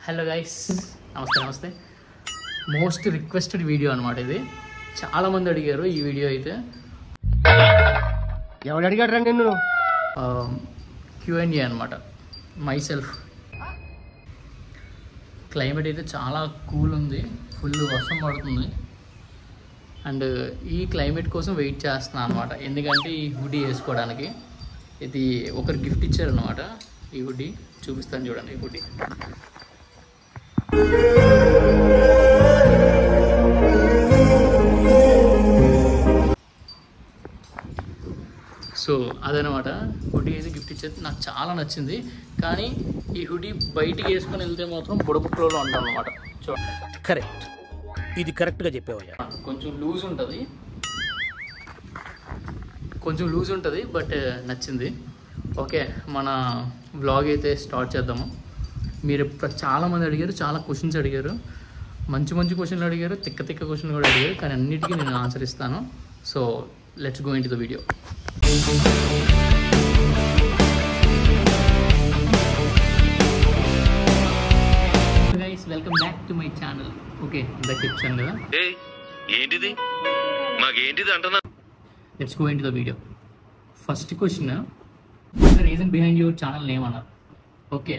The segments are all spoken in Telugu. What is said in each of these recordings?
హలో గైస్, నమస్తే. మోస్ట్ రిక్వెస్టెడ్ వీడియో అనమాట ఇది. చాలామంది అడిగారు ఈ వీడియో అయితే. ఎవరు అడిగాడు రండి నిన్ను? Q&A అనమాట. My self. క్లైమేట్ అయితే చాలా కూల్ ఉంది, ఫుల్ వర్షం పడుతుంది. అండ్ ఈ క్లైమేట్ కోసం వెయిట్ చేస్తున్నాను అనమాట. ఎందుకంటే ఈ హుడీ వేసుకోవడానికి ఇది ఒకరు గిఫ్ట్ ఇచ్చారనమాట. ఈ హుడీ చూపిస్తాను చూడండి. ఈ హుడీ సో అదనమాట. హుడీ అయితే గిఫ్ట్ ఇచ్చేది నాకు చాలా నచ్చింది. కానీ ఈ హుడీ బయటికి వేసుకొని వెళ్తే మాత్రం బుడబుట్టలో ఉంటాం అనమాట. చూడండి, కరెక్ట్, ఇది కరెక్ట్గా చెప్పావయ్యా. కొంచెం లూజ్ ఉంటుంది బట్ నచ్చింది. ఓకే, మన వ్లాగ్ అయితే స్టార్ట్ చేద్దాము. మీరు చాలామంది అడిగారు, చాలా క్వశ్చన్స్ అడిగారు, మంచి క్వశ్చన్లు అడిగారు, తిక్క క్వశ్చన్లు కూడా అడిగారు. కానీ అన్నిటికీ నేను ఆన్సర్ ఇస్తాను. So let's go into the video. Guys, welcome back to my channel. Okay, ఇందాక చెప్పాను కదా, ఏంటిది మాకేంటిది అంటున్నా. Let's go into the video. First question, the reason behind your channel name అన్నారు. ఓకే,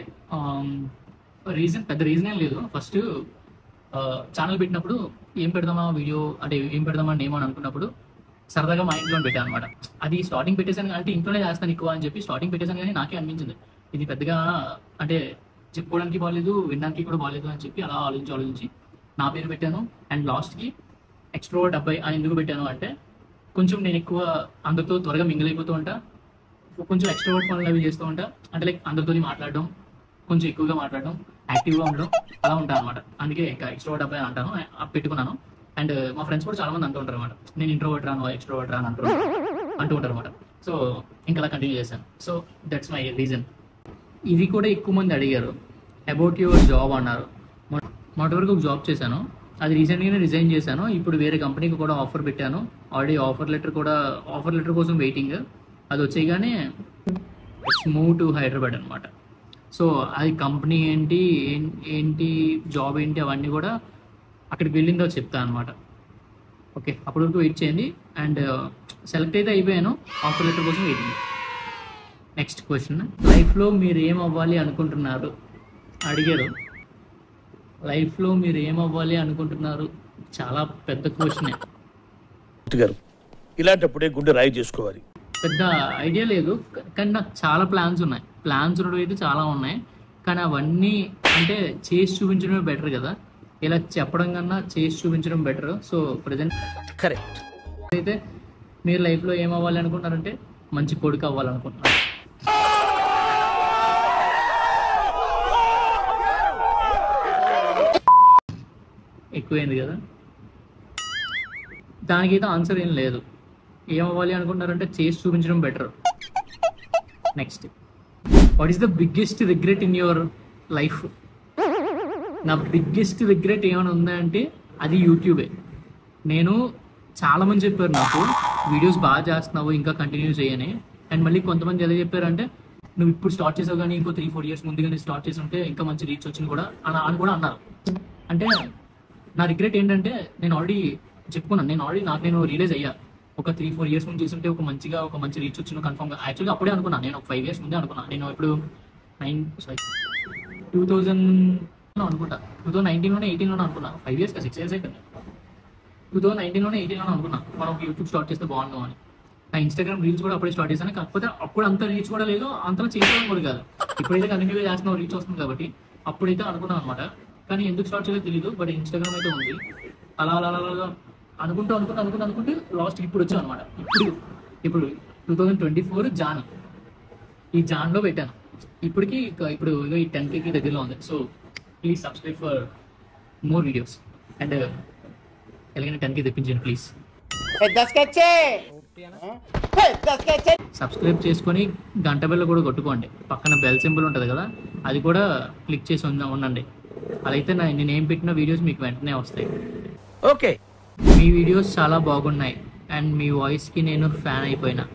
పెద్ద రీజన్ ఏం లేదు. ఫస్ట్ ఛానల్ పెట్టినప్పుడు ఏం పెడదామా వీడియో, అంటే ఏం పెడదామా నేమ్ అని అనుకున్నప్పుడు సరదాగా మా ఇంట్లో పెట్టాను అనమాట. అది స్టార్టింగ్ పెట్టేశాను, అంటే ఇంట్లోనే చేస్తాను ఎక్కువ అని చెప్పి స్టార్టింగ్ పెట్టేశాను. కానీ నాకే అనిపించింది ఇది పెద్దగా అంటే చెప్పుకోవడానికి బాగాలేదు, వినడానికి కూడా బాగాలేదు అని చెప్పి అలా ఆలోచించి నా పేరు పెట్టాను. అండ్ లాస్ట్కి ఎక్స్ట్రోవర్ట్ అబ్బాయి అని ఎందుకు పెట్టాను అంటే, కొంచెం నేను ఎక్కువ అందరితో త్వరగా మింగిల్ అయిపోతూ ఉంటా, కొంచెం ఎక్స్ట్రోవర్ట్ పనులు అవి చేస్తూ ఉంటా. అంటే లైక్ అందరితో మాట్లాడడం, కొంచెం ఎక్కువగా మాట్లాడడం, యాక్టివ్గా ఉండడం, అలా ఉంటాను అనమాట. అందుకే ఇంకా ఎక్స్ట్రోవర్ట్ అబ్బాయి అంటాను, పెట్టుకున్నాను. అండ్ మా ఫ్రెండ్స్ కూడా చాలా మంది అంటూ ఉంటారు అనమాట, నేను ఇంట్రోవర్ట్ రాను ఎక్స్ట్రోవర్ట్ రాను అంటూ ఉంటారు అనమాట. సో ఇంకా అలా కంటిన్యూ చేశాను. So that's my reason. ఇది కూడా ఎక్కువ మంది అడిగారు. అబౌట్ యువర్ జాబ్ అన్నారు. మొదటి వరకు ఒక జాబ్ చేశాను, అది రీసెంట్గానే రిజైన్ చేశాను. ఇప్పుడు వేరే కంపెనీకి కూడా ఆఫర్ పెట్టాను. ఆల్రెడీ ఆఫర్ లెటర్ కోసం వెయిటింగ్. అది వచ్చేగానే మూవ్ టు హైదరాబాద్ అనమాట. సో అది కంపెనీ ఏంటి జాబ్ ఏంటి అవన్నీ కూడా అక్కడికి వెళ్ళిందో చెప్తాను అనమాట. ఓకే, అప్పటి వరకు వెయిట్ చేయండి. అండ్ సెలెక్ట్ అయితే అయిపోయాను, ఆఫర్ లెటర్ కోసం వెయిటింగ్. నెక్స్ట్ క్వశ్చన్, లైఫ్లో మీరు ఏం అవ్వాలి అనుకుంటున్నారు అడిగారు. లైఫ్లో మీరు ఏం అవ్వాలి అనుకుంటున్నారు, చాలా పెద్ద క్వశ్చనే గారు. ఇలాంటప్పుడే గుండె రాయి చేసుకోవాలి. పెద్ద ఐడియా లేదు, కానీ నాకు చాలా ప్లాన్స్ ఉండడం అయితే చాలా ఉన్నాయి. కానీ అవన్నీ అంటే చేసి చూపించడమే బెటర్ కదా, ఇలా చెప్పడం కన్నా చేసి చూపించడం బెటర్. So present correct. అయితే మీరు లైఫ్లో ఏం అవ్వాలి అనుకుంటున్నారంటే, మంచి కొడుకు అవ్వాలనుకుంటున్నారు. ఎక్కువైంది కదా, దానికైతే ఆన్సర్ ఏం లేదు. ఏం అవ్వాలి అనుకుంటున్నారంటే చేసి చూపించడం better. Next, what is the biggest regret in your life? నా బిగ్గెస్ట్ రిగ్రెట్ ఏమైనా ఉందా అంటే అది యూట్యూబే. నేను చాలామంది చెప్పారు నాకు, వీడియోస్ బాగా చేస్తున్నావు, ఇంకా కంటిన్యూ చేయని. అండ్ మళ్ళీ కొంతమంది ఎలా చెప్పారంటే, నువ్వు ఇప్పుడు స్టార్ట్ చేసావు కానీ ఇంకో 3-4 years ముందుగానే స్టార్ట్ చేసి ఉంటే ఇంకా మంచి రీచ్ వచ్చింది కూడా అని కూడా అన్నారు. అంటే నా రిగ్రెట్ ఏంటంటే, నేను ఆల్రెడీ చెప్పుకున్నాను, నేను రియలైజ్ అయ్యా, ఒక 3-4 years ముందు చేస్తుంటే ఒక మంచి రీచ్ వచ్చిన కన్ఫర్మ్గా. యాక్చువల్గా అప్పుడే అనుకున్నాను, నేను ఒక 5 years ముందే అనుకున్నాను. నేను ఇప్పుడు 2000 అనుకుంటా, 2019లోనే 18లోనే అనుకున్నా. 5 years 6 years అయిపోయింది. 2019లోనే 18లోనే అనుకున్నా మనం ఒక యూట్యూబ్ స్టార్ట్ చేస్తే బాగుందాం అని. నా ఇన్స్టాగ్రామ్ రీల్స్ కూడా అప్పుడే స్టార్ట్ చేశాను. కాకపోతే అప్పుడు అంత రీచ్ కూడా లేదు, అంతలో చేసేవాళ్ళు కూడా కాదు. ఇప్పుడైతే కంటిన్యూగా చేస్తున్నావు, రీచ్ వస్తుంది కాబట్టి అప్పుడైతే అనుకున్నాను అనమాట. కానీ ఎందుకు స్టార్ట్ చేయలేదు తెలియదు, బట్ ఇన్స్టాగ్రామ్ అయితే ఉంది. అలా అనుకుంటూ లాస్ట్ ఇప్పుడు వచ్చాను అనమాట. ఇప్పుడు 2024 జాన్, ఈ జాన్లో పెట్టాను. ఇప్పుడు ఈ 10K దగ్గరలో ఉంది. So please subscribe for more videos. And ఎలాగైనా 10K తెప్పించండి ప్లీజ్. సబ్స్క్రైబ్ చేసుకొని గంట బెల్ కూడా కొట్టుకోండి. పక్కన బెల్ సింబల్ ఉంటుంది కదా, అది కూడా క్లిక్ చేసి ఉండండి. అలా అయితే నేను పెట్టిన వీడియోస్ మీకు వెంటనే వస్తాయి. ఓకే, మీ వీడియోస్ చాలా బాగున్నాయి అండ్ మీ వాయిస్కి నేను ఫ్యాన్ అయిపోయినా.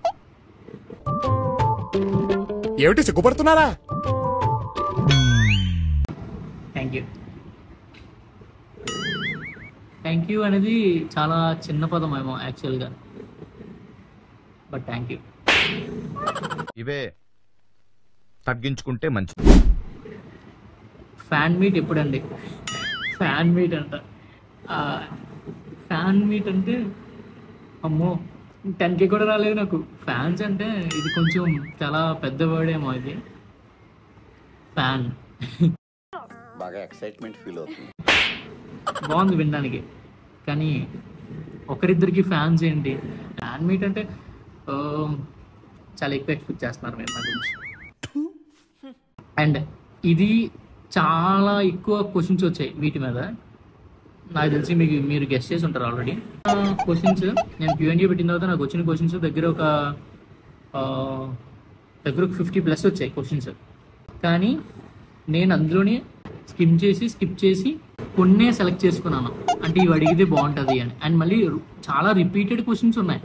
ఏమిటి సిగ్గుపడుతున్నారా? Thank you. థ్యాంక్ యూ అనేది చాలా చిన్న పదం ఏమో యాక్చువల్గా, బట్ థ్యాంక్ యూ. ఇవే తగ్గించుకుంటే మంచిది. ఫ్యాన్ మీట్ ఎప్పుడండి? ఫ్యాన్ మీట్ అంట. ఫ్యాన్ మీట్ అంటే అమ్మో 10K కూడా రాలేదు నాకు. ఫ్యాన్స్ అంటే ఇది కొంచెం చాలా పెద్ద వర్డ్ ఏమో ఇది. ఫ్యాన్ బాగా ఎక్సైట్మెంట్ ఫీల్ అవుతుంది. బాగుంది వినడానికి, కానీ ఒకరిద్దరికి ఫ్యాన్స్ ఏంటి? ఫ్యాన్ మీట్ అంటే చాలా ఎక్కువ ఎక్స్పెక్ట్ చేస్తున్నారు మీరు నా గురించి. అండ్ ఇది చాలా ఎక్కువ క్వశ్చన్స్ వచ్చాయి వీటి మీద. నాకు తెలిసి మీరు గెస్ట్ చేసి ఉంటారు ఆల్రెడీ. క్వశ్చన్స్ నేను Q&A పెట్టిన తర్వాత నాకు వచ్చిన క్వశ్చన్స్ దగ్గర ఒక 50+ వచ్చాయి క్వశ్చన్స్. కానీ నేను అందులోనే స్కిప్ చేసి కొన్నే సెలెక్ట్ చేసుకున్నాను, అంటే ఇవి అడిగితే బాగుంటుంది అని. అండ్ మళ్ళీ చాలా రిపీటెడ్ క్వశ్చన్స్ ఉన్నాయి.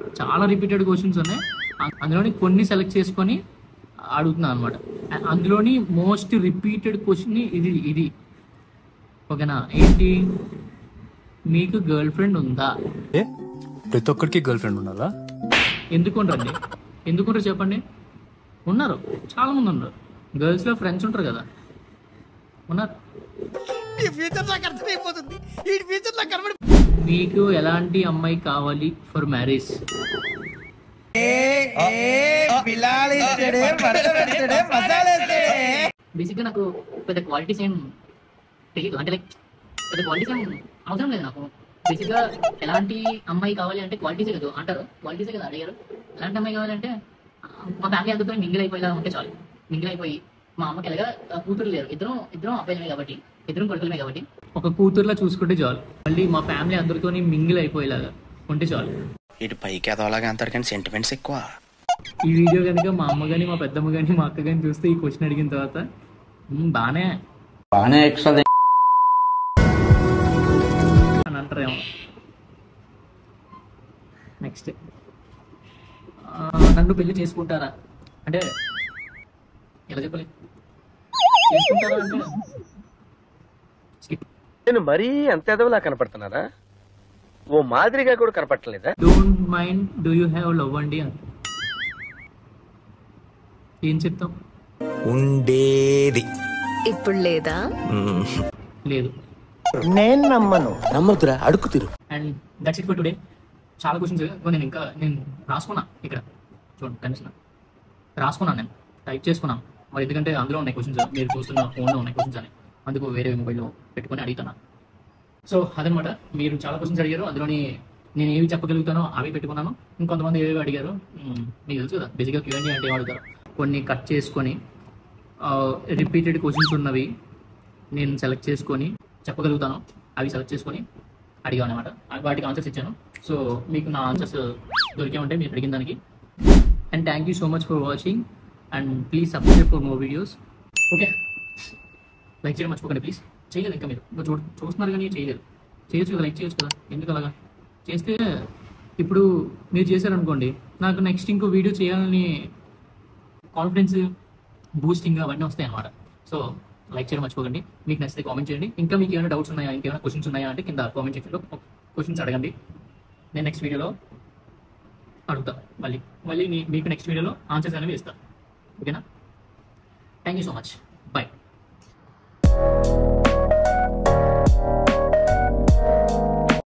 అందులోని కొన్ని సెలెక్ట్ చేసుకొని అడుగుతున్నాను అనమాట. అందులోని మోస్ట్ రిపీటెడ్ క్వశ్చన్ ఇది. ఓకేనా? ఏంటి? మీకు గర్ల్ ఫ్రెండ్ ఉందా? ప్రతి ఒక్కరికి గర్ల్ ఫ్రెండ్ ఉండాలా? ఎందుకుంటారు చెప్పండి? ఉన్నారు, చాలా మంది ఉన్నారు. గర్ల్స్ లో ఫ్రెండ్స్ ఉంటారు కదా, ఉన్నారు. మీకు ఎలాంటి అమ్మాయి కావాలి ఫర్ మ్యారేజ్? బేసిక్గా నాకు పెద్ద క్వాలిటీస్ ఏం తెలియదు, అంటే లైక్ పెద్ద క్వాలిటీస్ ఏం అవసరం లేదు నాకు. బేసిక్గా ఎలాంటి అమ్మాయి కావాలి అంటే క్వాలిటీసే కదా అంటారు, క్వాలిటీసే కదా అడిగారు. ఎలాంటి అమ్మాయి కావాలంటే మా ఫ్యామిలీ అందరితో మింగిల్ అయిపోయేలా ఉంటే చాలు. మింగిల్ అయిపోయి, మా అమ్మకి ఎలాగా కూతురు లేరు, ఇద్దరం అబ్బాయిలమే కాబట్టి, ఇద్దరం కొడుకులమే కాబట్టి ఒక కూతురులా చూసుకుంటే చాలు. మళ్ళీ మా ఫ్యామిలీ అందరితో మింగిల్ అయిపోయేలాగా ఉంటే చాలు. ఇటు పైకి ఎదవలాగా అంటారు కానీ సెంటిమెంట్స్ ఎక్కువ. ఈ వీడియో కనుక మా అమ్మ కానీ, మా పెద్దమ్మ కానీ, మా అక్క కానీ చూస్తే ఈ క్వశ్చన్ అడిగిన తర్వాత బానే ఎక్స్ట్రా అని అంటారేమో. నెక్స్ట్, నన్ను పెళ్లి చేసుకుంటారా అంటే ఎలా చెప్పాలి? చేసుకుంటారా అంటే నేను మరీ అంత ఎదవలా కనపడుతున్నారా? ఓ మాదిరిగా కూడా కనపడలేదా? Don't mind do you have love అండి అని ఏం చెప్తాం? ఉండేది ఇప్పుడు లేదా? లేదు. నేను నమ్మొద్దురా, అడుగు తిరు. And that's it for today. చాలా క్వశ్చన్స్ నేను రాసుకున్నా ఇక్కడ, చూడండి కనిపిస్తున్నా, రాసుకున్నాను, నేను టైప్ చేసుకున్నాను. మరి ఎందుకంటే అందులో ఉన్నాయి క్వశ్చన్స్, మీరు చూస్తున్న ఫోన్లో ఉన్నాయి క్వశ్చన్స్ అని, అందుకు వేరే మొబైల్లో పెట్టుకొని అడుగుతున్నా. సో అదనమాట, మీరు చాలా క్వశ్చన్స్ అడిగారు, అందులోని నేను ఏవి చెప్పగలుగుతానో అవి పెట్టుకున్నాను. ఇంకొంతమంది ఏవేవి అడిగారు మీకు తెలుసు కదా. బేసిక్గా Q&A అంటే ఏమడుగుతారు, కొన్ని కట్ చేసుకొని రిపీటెడ్ క్వశ్చన్స్ ఉన్నవి నేను సెలెక్ట్ చేసుకొని చెప్పగలుగుతాను, అవి సెలెక్ట్ చేసుకొని అడిగాను అనమాట. వాటికి ఆన్సర్స్ ఇచ్చాను. సో మీకు నా ఆన్సర్స్ దొరికే ఉంటాయి మీరు అడిగిన దానికి. And thank you so much for watching and please subscribe for more videos. Okay, like చేయడం మర్చిపోకండి ప్లీజ్. చేయలేదు ఇంకా మీరు చూస్తున్నారు కానీ చేయలేదు. చేయొచ్చు కదా, లైక్ చేయొచ్చు కదా, ఎందుకు అలాగా? చేస్తే ఇప్పుడు మీరు చేశారనుకోండి, నాకు నెక్స్ట్ ఇంకో వీడియో చేయాలని కాన్ఫిడెన్స్ బూస్టింగ్ అవన్నీ వస్తాయి అన్నమాట. సో లైక్ చేయడం మర్చిపోకండి. మీకు నచ్చితే కామెంట్ చేయండి. ఇంకా మీకు ఏమైనా డౌట్స్ ఉన్నాయా, ఇంకేమైనా క్వశ్చన్స్ ఉన్నాయా అంటే కింద కామెంట్ సెక్షన్లో క్వశ్చన్స్ అడగండి. నేను నెక్స్ట్ వీడియోలో అడుగుతా. మళ్ళీ మీకు నెక్స్ట్ వీడియోలో ఆన్సర్స్ అనేవి ఇస్తాను. ఓకేనా? Thank you so much. Bye.